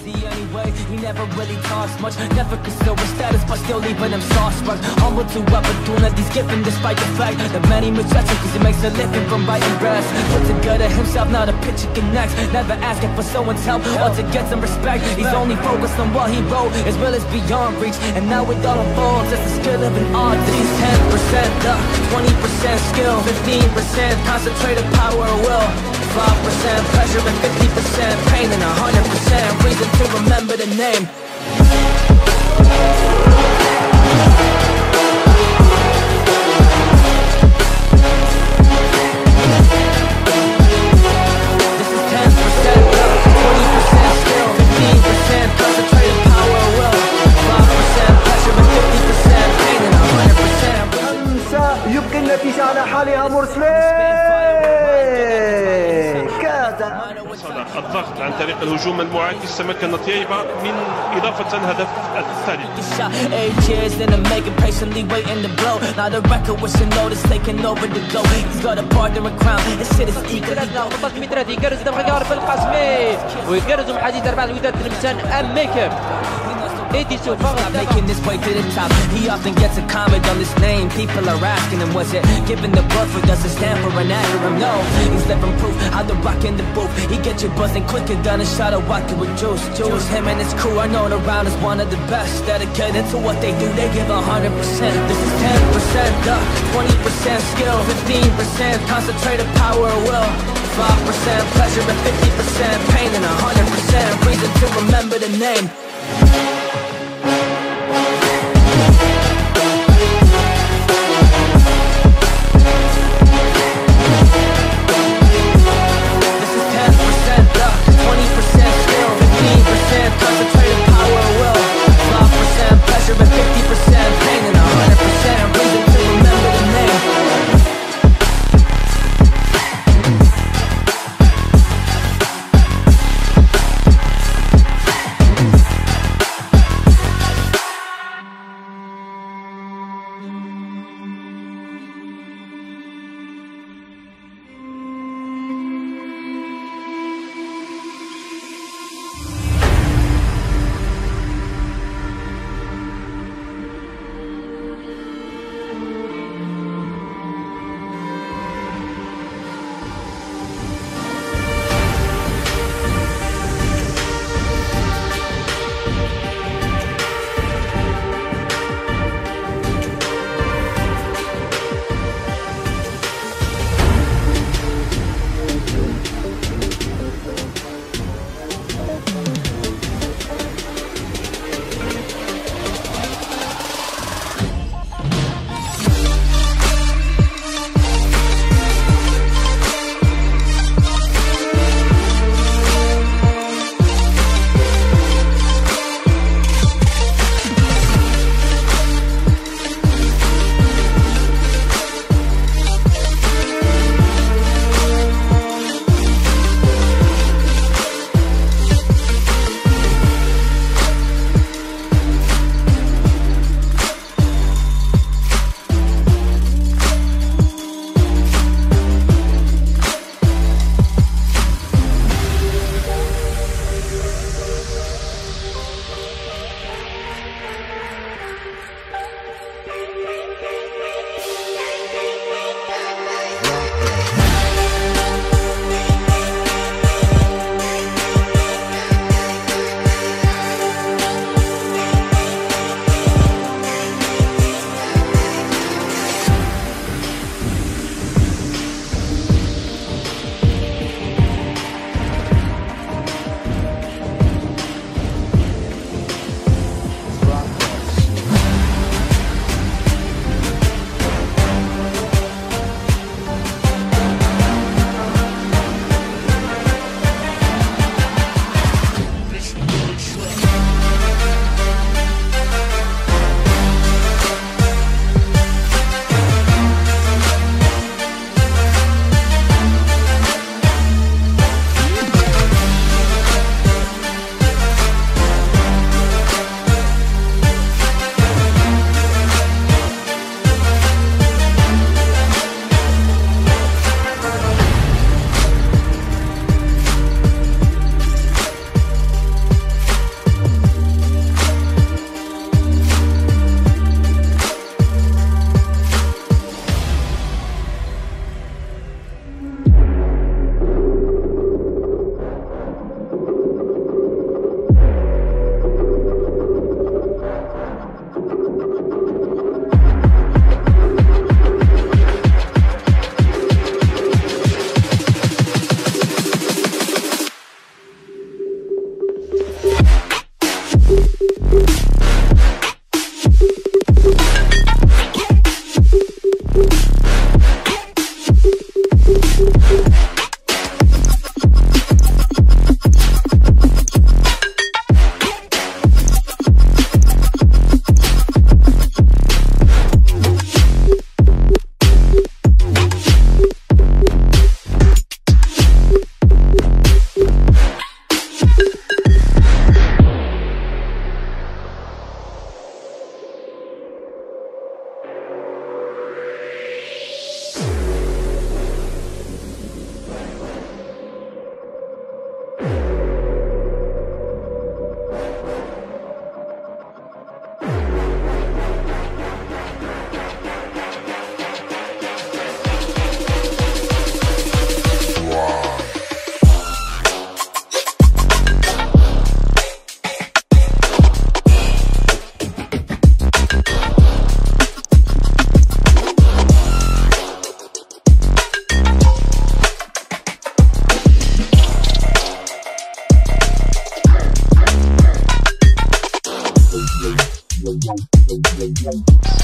easy anyway. He never really talks much, never concealed with status, but still leaving him sauce-struck. Humble to opportunities given despite the fact that many reject him cause he makes a living from writing raps. Put together himself, now the picture connects. Never asking for someone's help or to get some respect. He's only focused on what he wrote, as well as beyond reach. And now it all unfolds as the skill of an artist. He's 10% luck, 20% skill, 15% concentrated power of will, 5% pleasure and 50% pain, and 100% reason to remember the name. This is 10% luck, 20% skill, 15% concentrated power of will, 5% pleasure and 50% pain, and 100% يبقي النتيجة على حالها مرسلين. الضغط عن طريق الهجوم المعاكس تمكنت يايبا من إضافة الهدف الثالث. Not making his way to the top. He often gets a comment on this name. People are asking him, was it given the birth or does it stand for an acronym? No, he's living proof how to rock in the booth. He gets you buzzing quicker than a shot of vodka with juice. Him and his crew are known around as one of the best. Dedicated to what they do, they give 100%. This is 10% luck, 20% skill, 15% concentrated power of will, 5% pleasure and 50% pain, and 100% reason to remember the name. Concentrated power of will, 5% pleasure and 50% pain, and 100% reason to remember the name. We'll be right back.